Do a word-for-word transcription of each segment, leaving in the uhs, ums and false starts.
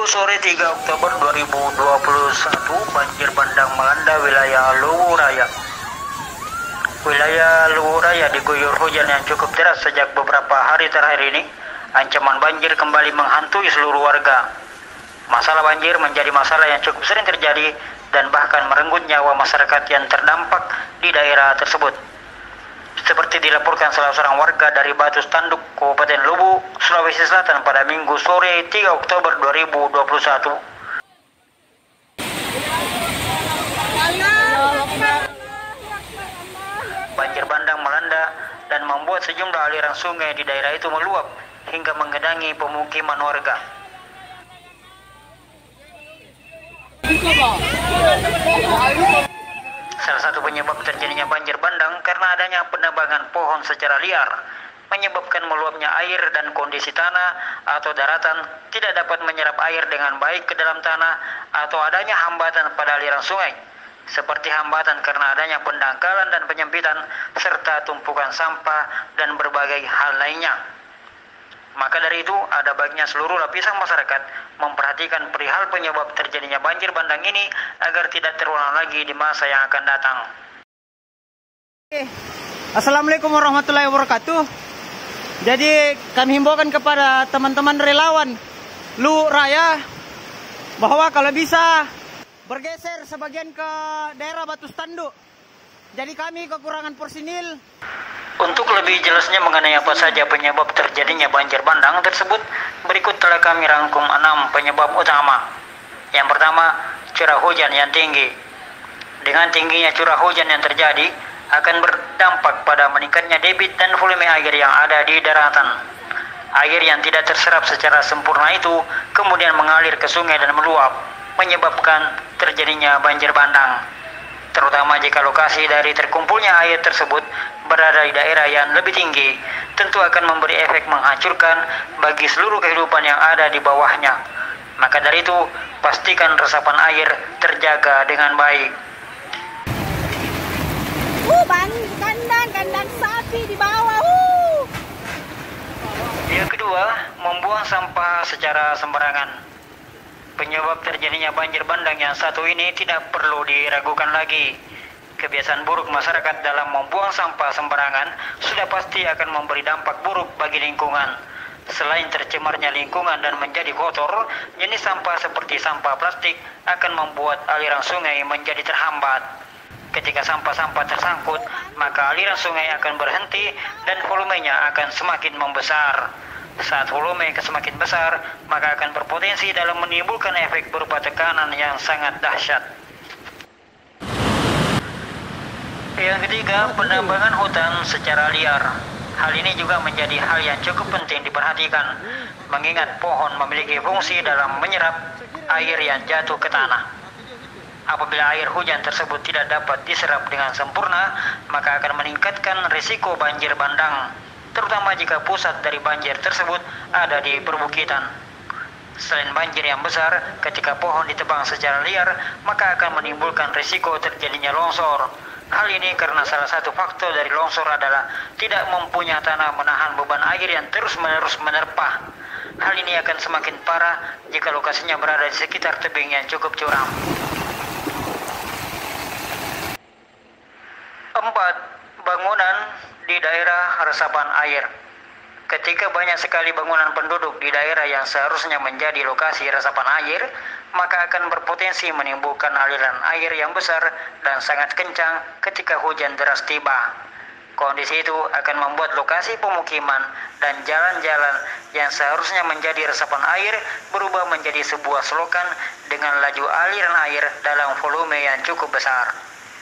Minggu sore tiga Oktober dua ribu dua puluh satu, banjir bandang melanda wilayah Luwu Raya. Wilayah Luwu Raya diguyur hujan yang cukup deras sejak beberapa hari terakhir ini. Ancaman banjir kembali menghantui seluruh warga. Masalah banjir menjadi masalah yang cukup sering terjadi dan bahkan merenggut nyawa masyarakat yang terdampak di daerah tersebut. Seperti dilaporkan salah seorang warga dari Batu Tanduk, Kabupaten Luwu, Sulawesi Selatan pada Minggu sore tiga Oktober dua ribu dua puluh satu. Banjir bandang melanda dan membuat sejumlah aliran sungai di daerah itu meluap hingga menggenangi pemukiman warga. Salah satu penyebab terjadinya banjir bandang karena adanya penebangan pohon secara liar, menyebabkan meluapnya air dan kondisi tanah atau daratan tidak dapat menyerap air dengan baik ke dalam tanah, atau adanya hambatan pada aliran sungai, seperti hambatan karena adanya pendangkalan dan penyempitan, serta tumpukan sampah dan berbagai hal lainnya. Maka dari itu, ada baiknya seluruh lapisan masyarakat memperhatikan perihal penyebab terjadinya banjir bandang ini agar tidak terulang lagi di masa yang akan datang. Assalamualaikum warahmatullahi wabarakatuh. Jadi kami himbaukan kepada teman-teman relawan Luwu Raya bahwa kalau bisa bergeser sebagian ke daerah Batu Tanduk. Jadi kami kekurangan personil. Untuk lebih jelasnya mengenai apa saja penyebab terjadinya banjir bandang tersebut, berikut telah kami rangkum enam penyebab utama. Yang pertama, curah hujan yang tinggi. Dengan tingginya curah hujan yang terjadi, akan berdampak pada meningkatnya debit dan volume air yang ada di daratan. Air yang tidak terserap secara sempurna itu kemudian mengalir ke sungai dan meluap, menyebabkan terjadinya banjir bandang. Terutama jika lokasi dari terkumpulnya air tersebut berada di daerah yang lebih tinggi, tentu akan memberi efek menghancurkan bagi seluruh kehidupan yang ada di bawahnya. Maka dari itu, pastikan resapan air terjaga dengan baik. Uh, bang, kandang, kandang sapi di bawah. Uh. Yang kedua, membuang sampah secara sembarangan. Penyebab terjadinya banjir bandang yang satu ini tidak perlu diragukan lagi. Kebiasaan buruk masyarakat dalam membuang sampah sembarangan sudah pasti akan memberi dampak buruk bagi lingkungan. Selain tercemarnya lingkungan dan menjadi kotor, jenis sampah seperti sampah plastik akan membuat aliran sungai menjadi terhambat. Ketika sampah-sampah tersangkut, maka aliran sungai akan berhenti dan volumenya akan semakin membesar. Saat volume semakin besar, maka akan berpotensi dalam menimbulkan efek berupa tekanan yang sangat dahsyat. Yang ketiga, penambangan hutan secara liar. Hal ini juga menjadi hal yang cukup penting diperhatikan, mengingat pohon memiliki fungsi dalam menyerap air yang jatuh ke tanah. Apabila air hujan tersebut tidak dapat diserap dengan sempurna, maka akan meningkatkan risiko banjir bandang, terutama jika pusat dari banjir tersebut ada di perbukitan. Selain banjir yang besar, ketika pohon ditebang secara liar, maka akan menimbulkan risiko terjadinya longsor. Hal ini karena salah satu faktor dari longsor adalah tidak mempunyai tanah menahan beban air yang terus-menerus menerpah. Hal ini akan semakin parah jika lokasinya berada di sekitar tebing yang cukup curam. Empat, bangunan di daerah resapan air. Ketika banyak sekali bangunan penduduk di daerah yang seharusnya menjadi lokasi resapan air, maka akan berpotensi menimbulkan aliran air yang besar dan sangat kencang ketika hujan deras tiba. Kondisi itu akan membuat lokasi pemukiman dan jalan-jalan yang seharusnya menjadi resapan air berubah menjadi sebuah selokan dengan laju aliran air dalam volume yang cukup besar.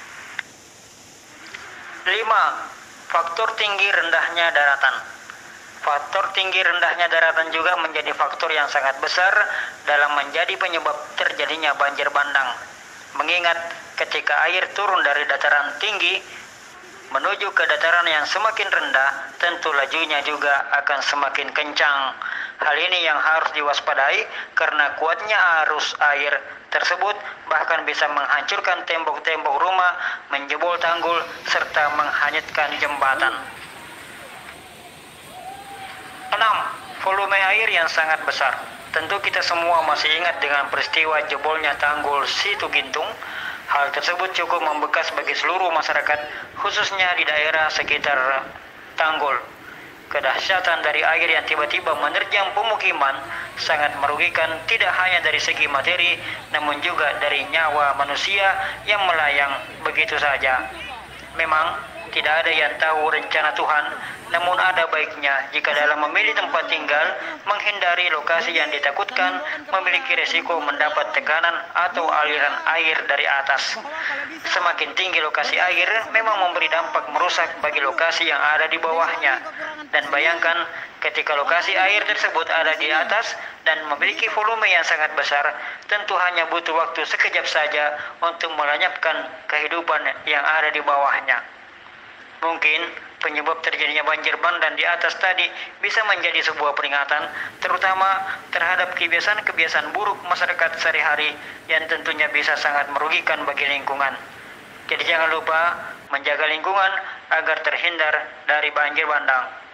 Lima, faktor tinggi rendahnya daratan. Faktor tinggi rendahnya daratan juga menjadi faktor yang sangat besar dalam menjadi penyebab terjadinya banjir bandang. Mengingat ketika air turun dari dataran tinggi menuju ke dataran yang semakin rendah, tentu lajunya juga akan semakin kencang. Hal ini yang harus diwaspadai karena kuatnya arus air tersebut bahkan bisa menghancurkan tembok-tembok rumah, menjebol tanggul, serta menghanyutkan jembatan. Enam, volume air yang sangat besar. Tentu kita semua masih ingat dengan peristiwa jebolnya tanggul Situ Gintung. Hal tersebut cukup membekas bagi seluruh masyarakat, khususnya di daerah sekitar tanggul. Kedahsyatan dari air yang tiba-tiba menerjang pemukiman sangat merugikan tidak hanya dari segi materi, namun juga dari nyawa manusia yang melayang begitu saja. Memang tidak ada yang tahu rencana Tuhan, namun ada baiknya jika dalam memilih tempat tinggal, menghindari lokasi yang ditakutkan, memiliki resiko mendapat tekanan atau aliran air dari atas. Semakin tinggi lokasi air, memang memberi dampak merusak bagi lokasi yang ada di bawahnya. Dan bayangkan, ketika lokasi air tersebut ada di atas dan memiliki volume yang sangat besar, tentu hanya butuh waktu sekejap saja untuk melenyapkan kehidupan yang ada di bawahnya. Mungkin penyebab terjadinya banjir bandang di atas tadi bisa menjadi sebuah peringatan, terutama terhadap kebiasaan-kebiasaan buruk masyarakat sehari-hari yang tentunya bisa sangat merugikan bagi lingkungan. Jadi jangan lupa menjaga lingkungan agar terhindar dari banjir bandang.